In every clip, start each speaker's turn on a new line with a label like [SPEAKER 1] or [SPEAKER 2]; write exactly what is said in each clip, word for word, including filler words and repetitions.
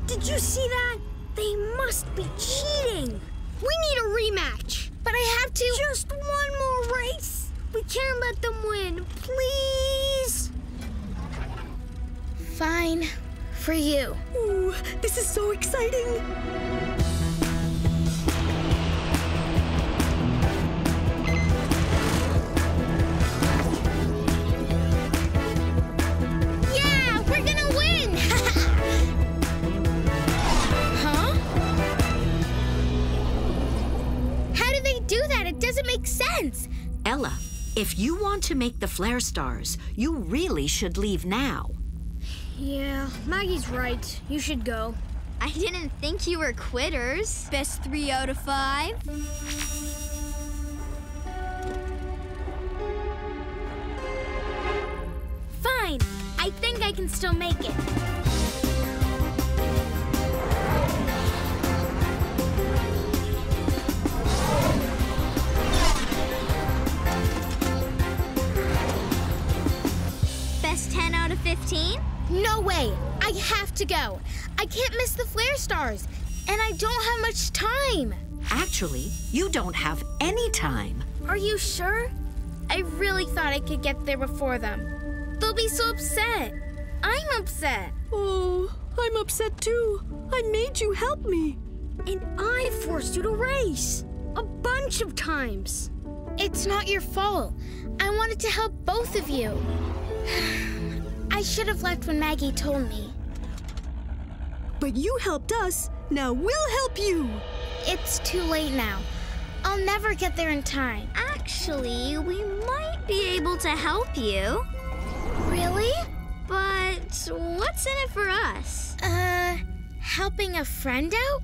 [SPEAKER 1] Did you see that? They must be cheating. We need a rematch.
[SPEAKER 2] But I have to...
[SPEAKER 1] Just one more race. We can't let them win, please.
[SPEAKER 2] Fine. For you.
[SPEAKER 1] Ooh, this is so exciting.
[SPEAKER 2] Yeah, we're gonna win! Huh? How do they do that? It doesn't make sense.
[SPEAKER 3] Ella, if you want to make the flare stars, you really should leave now.
[SPEAKER 1] Yeah, Maggie's right. You should go.
[SPEAKER 4] I didn't think you were quitters. Best three out of five.
[SPEAKER 2] Fine. I think I can still make it.
[SPEAKER 4] Best ten out of fifteen?
[SPEAKER 2] No way! I have to go. I can't miss the flare stars, and I don't have much time.
[SPEAKER 3] Actually, you don't have any time.
[SPEAKER 2] Are you sure? I really thought I could get there before them. They'll be so upset. I'm upset.
[SPEAKER 1] Oh, I'm upset too. I made you help me. And I forced you to race. A bunch of times.
[SPEAKER 2] It's not your fault. I wanted to help both of you. I should have left when Maggie told me.
[SPEAKER 1] But you helped us. Now we'll help you.
[SPEAKER 2] It's too late now. I'll never get there in time.
[SPEAKER 4] Actually, we might be able to help you.
[SPEAKER 2] Really?
[SPEAKER 4] But what's in it for us?
[SPEAKER 2] Uh, helping a friend out?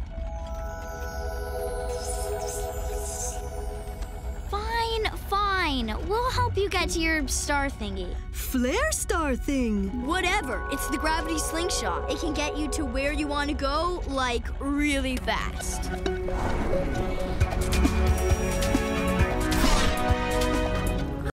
[SPEAKER 4] Fine, fine. We'll help you get to your star thingy.
[SPEAKER 1] Flare star thing.
[SPEAKER 4] Whatever. It's the gravity slingshot. It can get you to where you want to go, like, really fast.